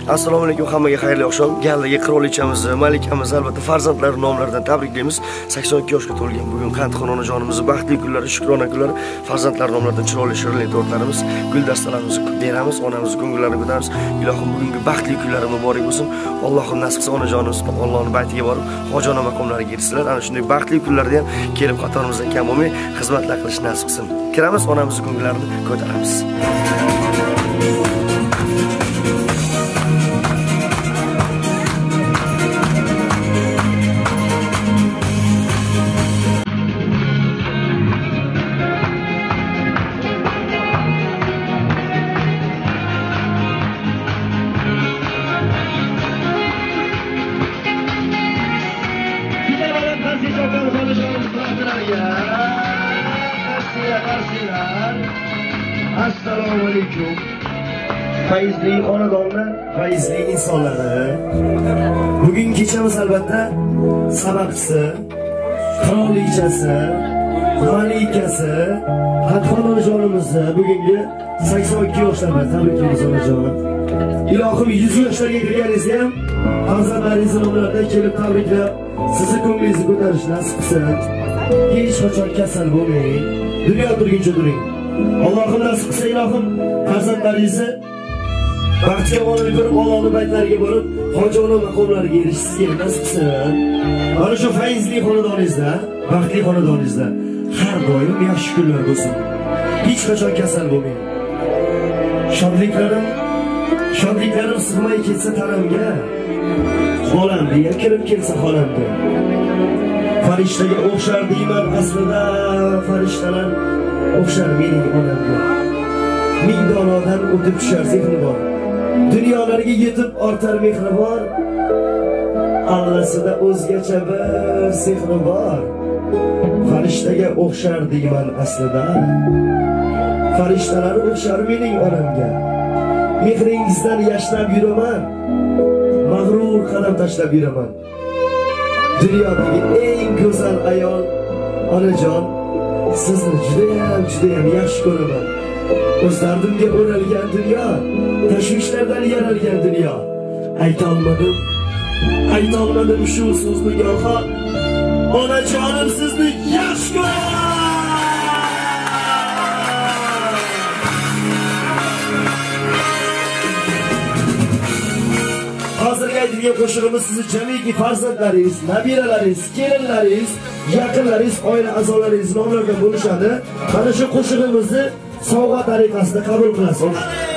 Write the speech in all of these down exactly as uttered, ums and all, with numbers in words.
Assalomu alaykum, hammaga xayrli oqshom. Gallaga qirolichamizni, malikamizni albatta farzandlari nomlaridan tabriklaymiz. sakson ikki yoshga to'lgan bugun Qandixon onajonimizni baxtli kunlari, shukrona kunlari, farzandlari nomlaridan chiroyli shirinli tortlarimiz, guldastalarimizni beramiz, onamizni ko'ngillarini ko'taramiz. Ilohim bugungi baxtli kunlari muborak bo'lsin. Allohim nasib qilsa onajonimiz Allohning baytiga borib, hojona maqomlariga erishsinlar. Ana shunday baxtli kunlarda ham kelib qatorimizdan kam bo'lmay xizmatlar qilish nasib qilsin. Kiramiz, onamizning ko'ngillarini ko'taramiz. Assalomu alaykum. Fayzli xonadonlar, fayzli insonlari. Bugun kechamiz albatta sababchisi, qirolichasi, malikasi, Qandixon onajonimizni bugungi sakson ikki yoshlarga tabriklaymiz onajon. Ilohim yuz yoshlarga kirganingizda ham farzandlaringizni nomlaridan kelib tabriklab, sizni ko'nglingizni ko'tarish nasib qilsin. Hech qachon kasal bo'lmang. Dunyo turguncha turing. Allohim nasib qilsa, ilohim farzandlaringizni baxtga olib ko'rib, Allohning baytlariga borib, hojona maqomlariga erishishingizga nasib qilsin. Mana shu fayzli xonadoningizda, baxtli xonadoningizda har doim yaxshi kunlar bo'lsin. Hech qachon kasal bo'lmang. Shodliklarim, shodliklarim sig'may ketsa tanamga, bolam deya kirib kelsa xonamga. Farishtaga o'xshar deyman aslida, farishtalar o'xshar mening onamga. Ming donodan o'tib tushar zehni bor, dunyolarga yetib ortar mehri bor. Allasida o'zgacha bir sehri bor. Farishtaga o'xshar deyman aslida, farishtalar o'xshar mening onamga. Mehringizdan yashnab yuraman, mag'rur qadam tashlab yuraman. Dunyodagi eng go'zal ayol onajon, sizni judayam judayam yaxshi ko'raman. O'z dardimga o'ralgan dunyo, tashvishlardan yaralgan dunyo. Ayta olmadim, ayta olmadim shu so'zni goho. Onajonim sizni yaxshi ko'raman. Hozirgi aytilgan qo'shig'imiz sizni jamiki farzandlaringiz, nabiralaringiz, kelinlaringiz, yaqinlaringiz, oila a'zolaringiz nomlaridan bo'lishadi. Mana shu qo'shig'imizni sovg'a tariqasida qabul qilasiz.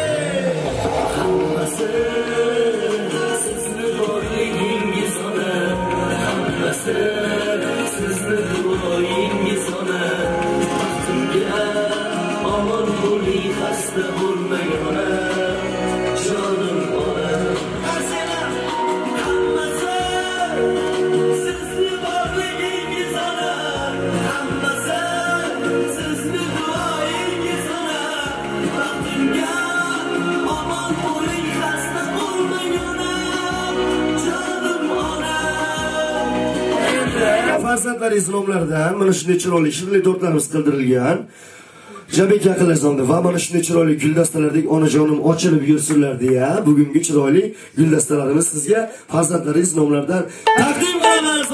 Farzandlaringiz nomlaridan mana shunday chiroyli shirinli tortlarimiz qildirilgan. Jabek yaqinlaringizga va mana shunday chiroyli guldastalardek onajonim ochilib yursinlar deya bugungi chiroyli guldastalarimiz sizga farzandlaringiz nomlaridan taqdim qilamiz.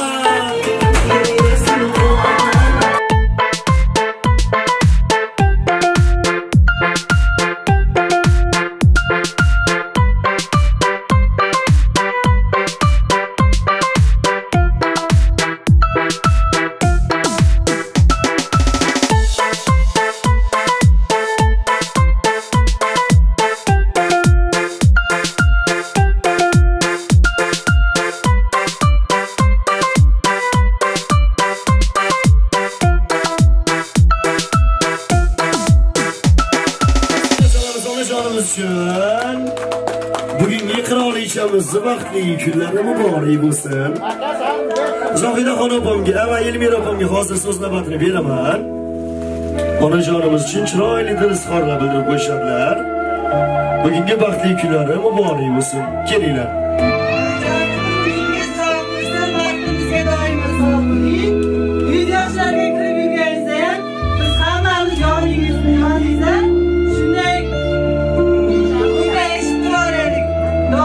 Bugungi qirolichamizni baxtli kunlari muborak bo'lsin. Zohidaxon opamga va Elmira opamga hozir so'z navbatini beraman. Onajonimiz uchun chiroyli dil izhorlar bildirib qo'yishadilar. Bugungi baxtli kunlari muborak bo'lsin. Kelinglar. Yuz yoshlarga kirib yurganingizda ham biz hammamiz yoningizda, yoningizda shunday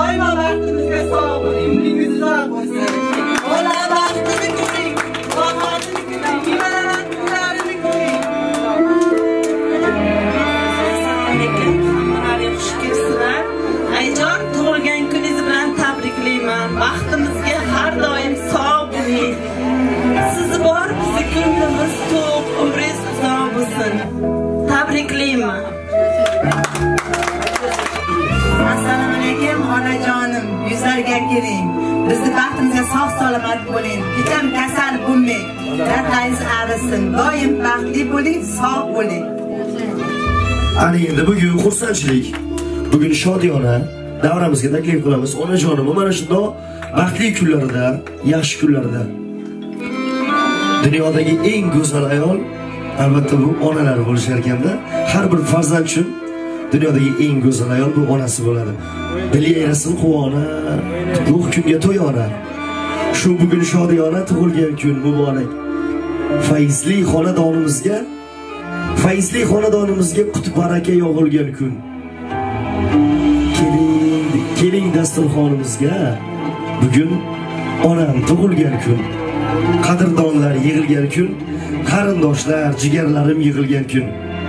oilangiz arisin. Doim baxtli bo'ling, sog' bo'ling. Ana endi bugun xursandchilik, bugun shodiyona davramizga taklif qilamiz. Onajonim mana shunday baxtli kunlarida, yaxshi kunlarda dunyodagi eng go'zal ayol albatta bu onalar bo'lishar ekanda. Har bir farzand uchun dunyodagi eng go'zal ayol bu onasi bo'ladi. Dili ayrasin quvona, ruh kunga to'yona. Shu bugun shodiyona tug'ilgan kun muborak. Fayzli xonadonimizga, fayzli xonadonimizga qut baraka yog'ilgan kun. Keling, keling dasturxonimizga bugun onam tug'ilgan kun. Qadrdonlar yig'ilgan kun, qarindoshlar, jigarlarim yig'ilgan kun.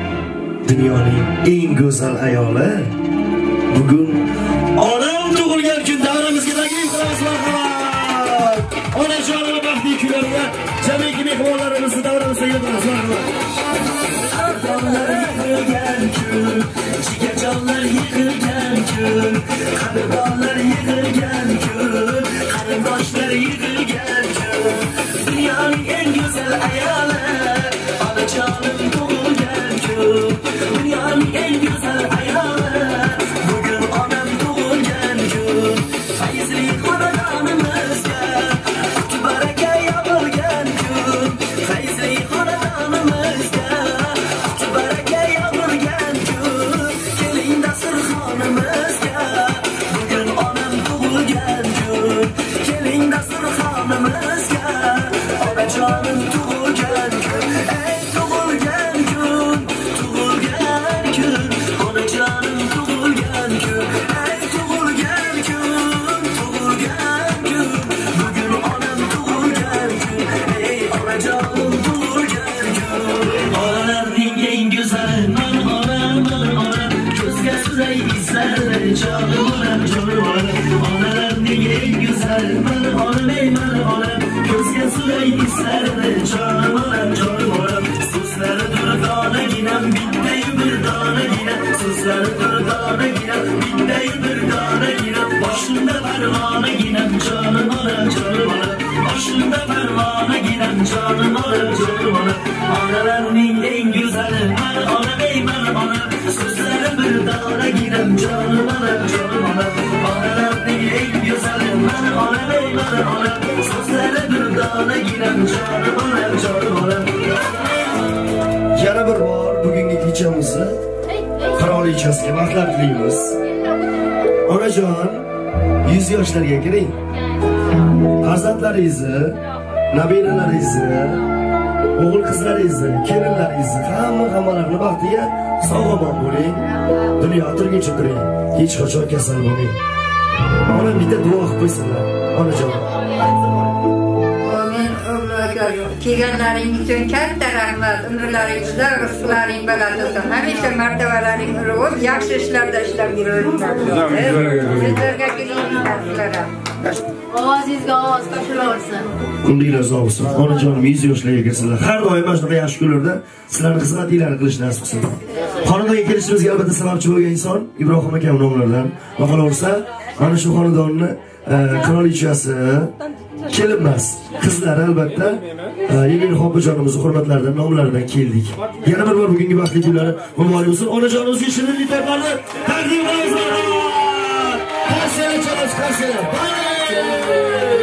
Dunyoning eng go'zal ayoli bugun onam tug'ilgan kun. Davramizga taklif qilamiz marhamat. Onajonim baxtli kunlarga jamiki mehmonlarimizni davramizga yig'amiz marhamat. Qadrdonlar yig'ilgan kun, jigarjonlar yig'ilgan kun, qadrdonlar yig'ilgan kun, qarindoshlar yig'ilgan kun. Dunyoning eng go'zal ayoli onajonim tug'ilgan kun. Dunyoning eng go'zal ayoli bugun onam tug'ilgan kun. Fayzli xonadonimizga qut baraka yog'ilgan kun. Fayzli xonadonimizga qut baraka yog'ilgan kun. Keling dasturxonimizga bugun onam tug'ilgan kun. Keling dasturxonimizga onajonim tug'ilgan kun. Ey tug'ilgan kun, tug'ilgan kun, onajonim tug'ilgan kun. Ey tug'ilgan kun, tug'ilgan kun, bugun onam tug'ilgan kun. Ey onajonim tug'ilgan kun. Onalarning eng go'zali man onam, man onam, ko'zga suray izlari jonim onam, jonim onam. Onalarning eng go'zali man onam, ey man onam, ko'zga suray izlari jonim onam, jonim onam. So'zlari durdonaginam, bittayu bir donaginam. So'zlari durdonaginam, bittayu bir donaginam. Boshimda parvonaginam, jonim onam, jonim onam. Boshimda parvonaginam, jonim onam, jonim onam. Onalarning eng go'zali man onam, ey man onam, so'zlari bir donaginam, jonim onam, jonim onam. Onalarning eng go'zali man onam, ey man onam, so'zlari bir donaginam, jonim onam, jonim onam. Yana bir bor bugungi kechamizni qirolichasiga baxtlar tilaymiz. Onajon, yuz yoshlarga kiring. Farzandlaringizni, nabiralaringizni, o'g'il qizlaringizni, kelinlaringizni, hamma hammalarning baxtiga sog'-omon bo'ling. Dunyo turguncha turing. Hech qachon kasal bo'lmang. Ona bitta duo qilib qo'ysinlar. Onajon. Kelganlaring uchun katta rahmat. Umrlaringizda rizqlaring baland bo'lsin. Hamisha martabalaring ulug', yaxshi ishlarda ishlab yuringlar. Sizlarga kelinglar. Ovozingizga ovoz qo'shilaversin. Kuninglar sog' bo'lsin. Onajonim yuz yoshlarga kirsinlar. Har doim mana shunaqa yaxshi kunlarda sizlarning xizmatinglarni qilish nasib qilsin. Xonadonga kelishimizga albatta sababchi bo'lgan inson Ibrohim akam nomlaridan. Va qolaversa, mana shu xonadonni qirolichasi kelinmas qizlari albatta Yelin Xo'jajonimiz hurmatlaridan nomlaridan keldik. Yana bir bor bugungi baxtli kunlari muborak bo'lsin. Onajonimizga shirinlik tayyorladi. Taqdim qilamiz. Qarshilab chiqamiz, qarshilab.